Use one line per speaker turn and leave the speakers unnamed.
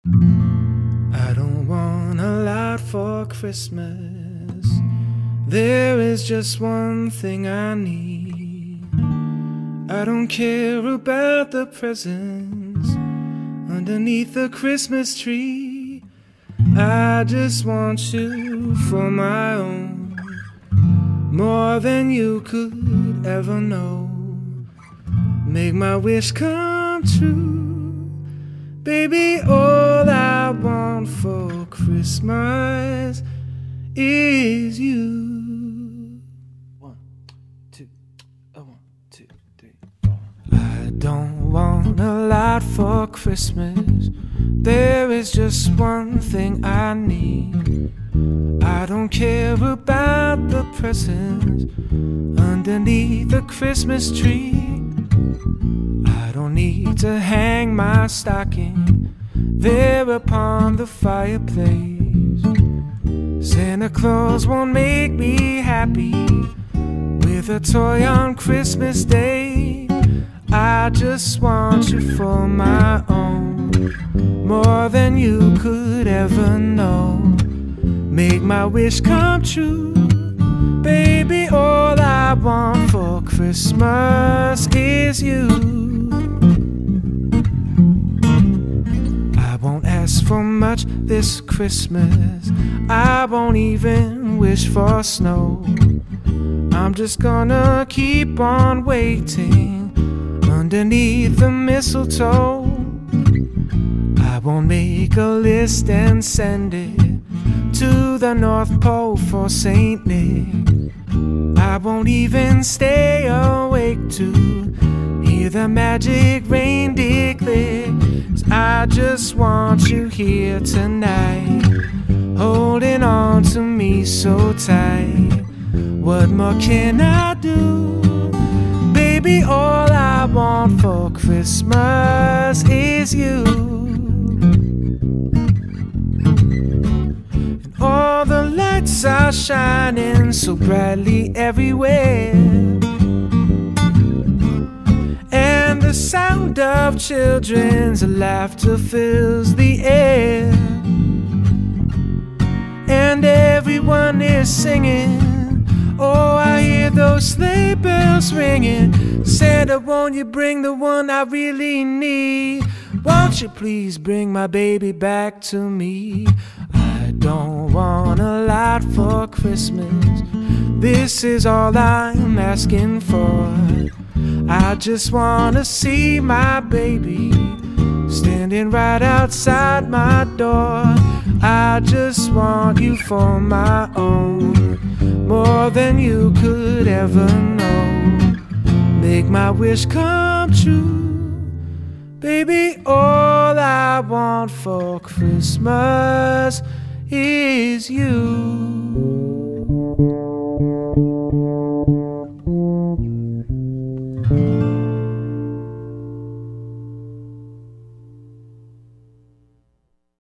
I don't want a lot for Christmas. There is just one thing I need. I don't care about the presents underneath the Christmas tree. I just want you for my own, more than you could ever know. Make my wish come true, baby. All I want for Christmas is you. 1, 2, 1, 2, 3, 4. I don't want a lot for Christmas. There is just one thing I need. I don't care about the presents underneath the Christmas tree. I don't need to hang my stocking there upon the fireplace. Santa Claus won't make me happy with a toy on Christmas Day. I just want you for my own, more than you could ever know. Make my wish come true, baby. All I want for Christmas is you. I won't ask for much this Christmas. I won't even wish for snow. I'm just gonna keep on waiting underneath the mistletoe. I won't make a list and send it to the North Pole for Saint Nick. I won't even stay awake to hear the magic reindeer click. 'Cause I just want you here tonight, holding on to me so tight. What more can I do? Baby, all I want for Christmas is you. All the lights are shining so brightly everywhere, and the sound of children's laughter fills the air, and everyone is singing. Oh, I hear those sleigh bells ringing. Santa, won't you bring the one I really need? Won't you please bring my baby back to me? I don't want a lot for Christmas. This is all I'm asking for. I just wanna see my baby standing right outside my door. I just want you for my own, more than you could ever know. Make my wish come true, baby. All I want for Christmas is you.